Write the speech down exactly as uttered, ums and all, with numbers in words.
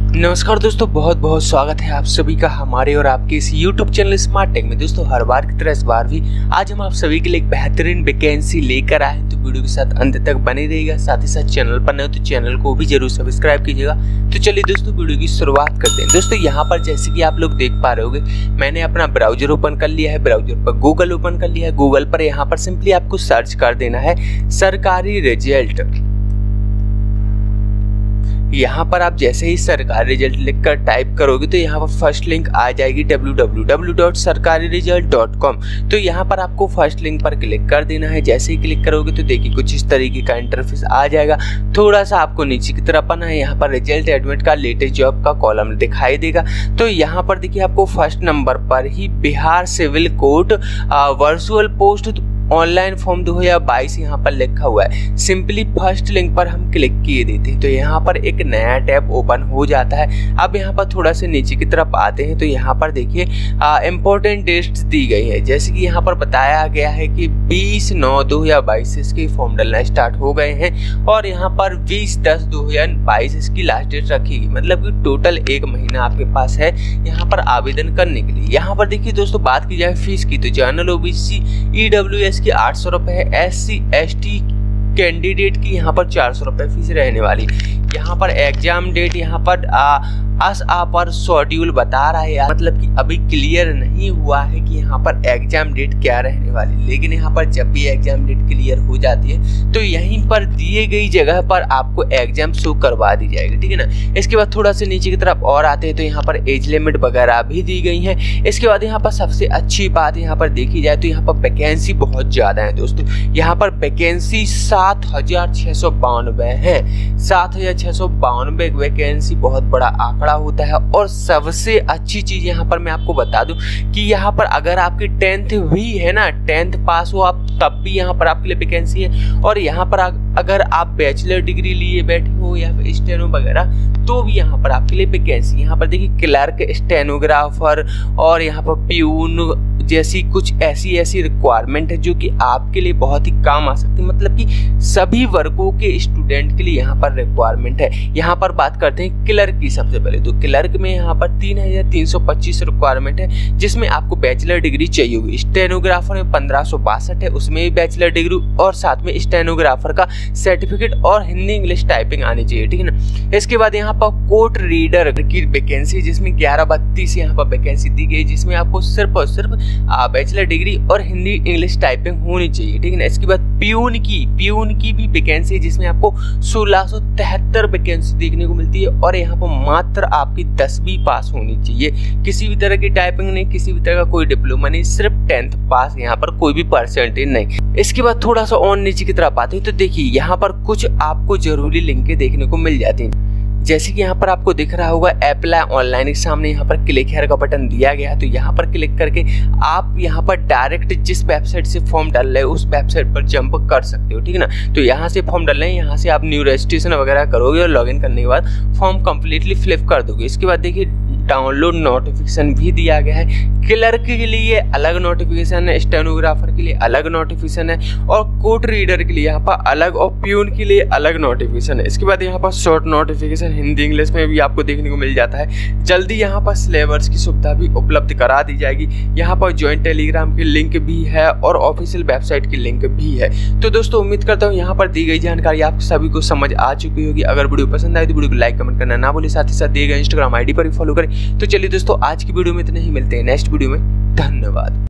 नमस्कार दोस्तों, बहुत बहुत स्वागत है आप सभी का हमारे और आपके इस यूट्यूब चैनल स्मार्ट टेक में। दोस्तों हर बार की तरह इस बार भी आज हम आप सभी के लिए एक बेहतरीन वैकेंसी लेकर आए हैं, तो वीडियो के साथ अंत तक बने रहिएगा। साथ ही साथ चैनल पर नए हो तो चैनल को भी जरूर सब्सक्राइब कीजिएगा। तो चलिए दोस्तों वीडियो की शुरुआत करते हैं। दोस्तों यहाँ पर जैसे कि आप लोग देख पा रहे होंगे, मैंने अपना ब्राउजर ओपन कर लिया है। ब्राउजर पर गूगल ओपन कर लिया है। गूगल पर यहाँ पर सिंपली आपको सर्च कर देना है सरकारी रिजल्ट। यहाँ पर आप जैसे ही सरकारी रिजल्ट लिखकर टाइप करोगे तो यहाँ पर फर्स्ट लिंक आ जाएगी W W W dot Sarkari result dot com. तो यहाँ पर आपको फर्स्ट लिंक पर क्लिक कर देना है। जैसे ही क्लिक करोगे तो देखिए कुछ इस तरीके का इंटरफेस आ जाएगा। थोड़ा सा आपको नीचे की तरफ आना है। यहाँ पर रिजल्ट एडमिट का लेटेस्ट जॉब का कॉलम दिखाई देगा। तो यहाँ पर देखिए आपको फर्स्ट नंबर पर ही Bihar civil court virtual post online form दो हज़ार बाईस यहाँ पर लिखा हुआ है। सिंपली फर्स्ट लिंक पर हम क्लिक किए देते हैं तो यहाँ पर एक नया टैब ओपन हो जाता है। अब यहाँ पर थोड़ा से नीचे की तरफ आते हैं तो यहाँ पर देखिए इम्पोर्टेंट डेट्स दी गई है। जैसे कि यहाँ पर बताया गया है कि बीस नौ दो हज़ार बाईस से इसके फॉर्म डालना स्टार्ट हो गए हैं और यहाँ पर बीस दस दो हज़ार बाईस इसकी लास्ट डेट रखी गई। मतलब कि टोटल एक महीना आपके पास है यहाँ पर आवेदन करने के लिए। यहाँ पर देखिए दोस्तों बात की जाए फीस की तो general OBC E W S की आठ सौ रुपए है। S C S T candidate की यहाँ पर चार सौ रुपए फीस रहने वाली। यहाँ पर एग्जाम डेट यहाँ पर आ, अस आ पर शेड्यूल बता रहा है यार, मतलब कि अभी क्लियर नहीं हुआ है कि यहाँ पर एग्जाम डेट क्या रहने वाली। लेकिन यहाँ पर जब भी एग्जाम डेट क्लियर हो जाती है तो यहीं पर दिए गई जगह पर आपको एग्जाम शो करवा दी जाएगी, ठीक है ना। इसके बाद थोड़ा सा नीचे की तरफ और आते हैं तो यहाँ पर एज लिमिट वगैरह भी दी गई है। इसके बाद यहाँ पर सबसे अच्छी बात यहाँ पर देखी जाए तो यहाँ पर वैकेंसी बहुत ज्यादा है दोस्तों। यहाँ पर वैकेंसी सात हजार छह सौ बानवे है। सात हजार छह सौ बानवे वैकेंसी बहुत बड़ा आंकड़ा होता है। और सबसे अच्छी चीज यहाँ पर मैं आपको बता दूं कि यहाँ पर अगर आपकी टेंथ भी है ना, टेंथ पास हो आप, तब भी यहाँ पर आपके लिए वैकेंसी है। और यहाँ पर अगर आप बैचलर डिग्री लिए बैठे हो या फिर स्टेनो वगैरह तो भी यहाँ पर आपके लिए वैकेंसी। यहाँ पर देखिए क्लर्क, स्टेनोग्राफर और यहाँ पर प्यून जैसी कुछ ऐसी ऐसी रिक्वायरमेंट है जो कि आपके लिए बहुत ही काम आ सकती है। मतलब कि सभी वर्गों के स्टूडेंट के लिए यहाँ पर रिक्वायरमेंट है। यहाँ पर बात करते हैं क्लर्क की। सबसे पहले तो क्लर्क में यहाँ पर तीन हजार तीन सौ पच्चीस रिक्वायरमेंट है जिसमें आपको बैचलर डिग्री चाहिए होगी। स्टेनोग्राफर में पंद्रह सौ बासठ है, उसमें भी बैचलर डिग्री और साथ में स्टेनोग्राफर का सर्टिफिकेट और हिंदी इंग्लिश टाइपिंग आनी चाहिए, ठीक है ना। इसके बाद यहाँ पर कोर्ट रीडर की वैकेंसी जिसमें ग्यारह बत्तीस यहाँ पर वैकेंसी दी गई, जिसमें आपको सिर्फ और सिर्फ बैचलर डिग्री और हिंदी इंग्लिश टाइपिंग होनी चाहिए, ठीक है ना। इसके बाद प्यून की प्यून की भी वैकेंसी जिसमें आपको सोलह सौ तिहत्तर वैकेंसी देखने को मिलती है। और यहाँ पर मात्र आपकी दसवीं पास होनी चाहिए, किसी भी तरह की टाइपिंग नहीं, किसी भी तरह का कोई डिप्लोमा नहीं, सिर्फ टेंथ पास, यहाँ पर कोई भी परसेंटेज नहीं। इसके बाद थोड़ा सा और नीचे की तरफ आते हैं तो देखिए यहाँ पर कुछ आपको जरूरी लिंकें देखने को मिल जाती हैं। जैसे कि यहाँ पर आपको दिख रहा होगा अप्लाई ऑनलाइन के सामने यहाँ पर क्लिक हेयर का बटन दिया गया है। तो यहाँ पर क्लिक करके आप यहाँ पर डायरेक्ट जिस वेबसाइट से फॉर्म डाल रहे हो उस वेबसाइट पर जंप कर सकते हो, ठीक है ना। तो यहाँ से फॉर्म डाल रहे हैं, यहाँ से आप न्यू रजिस्ट्रेशन वगैरह करोगे और लॉगिन करने के बाद फॉर्म कंप्लीटली फिलअप कर दोगे। इसके बाद देखिए डाउनलोड नोटिफिकेशन भी दिया गया है। क्लर्क के लिए अलग नोटिफिकेशन है, स्टेनोग्राफर के लिए अलग नोटिफिकेशन है और कोर्ट रीडर के लिए यहाँ पर अलग और प्यून के लिए अलग नोटिफिकेशन है। इसके बाद यहाँ पर शॉर्ट नोटिफिकेशन हिंदी इंग्लिश में भी आपको देखने को मिल जाता है। जल्दी यहाँ पर सिलेबस की सुविधा भी उपलब्ध करा दी जाएगी। यहाँ पर ज्वाइंट टेलीग्राम की लिंक भी है और ऑफिशियल वेबसाइट की लिंक भी है। तो दोस्तों उम्मीद करता हूँ यहाँ पर दी गई जानकारी आप सभी को समझ आ चुकी होगी। अगर वीडियो पसंद आए तो वीडियो को लाइक कमेंट करना ना भूलें। साथ ही साथ दिए गए इंस्टाग्राम आई डी पर भी फॉलो करें। तो चलिए दोस्तों आज की वीडियो में इतना ही, मिलते हैं नेक्स्ट वीडियो में। धन्यवाद।